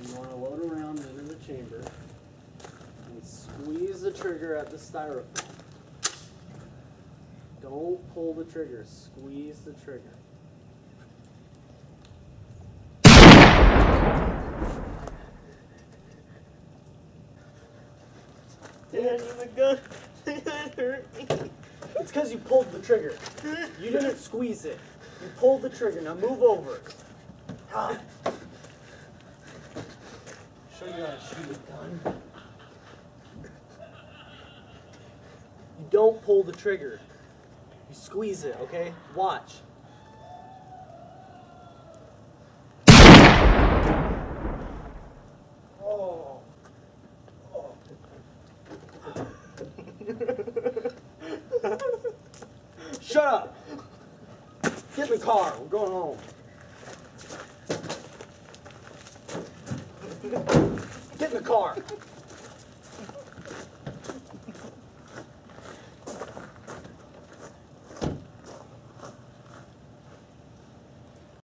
You want to load around into the chamber and squeeze the trigger at the styrofoam. Don't pull the trigger, squeeze the trigger. Daddy, the gun hurt me. It's because you pulled the trigger. You didn't squeeze it. You pulled the trigger. Now move over. Ah. Show you how to shoot a gun. You don't pull the trigger. You squeeze it, okay? Watch. Oh. Oh. Shut up! Get in the car. We're going home. Get in the car.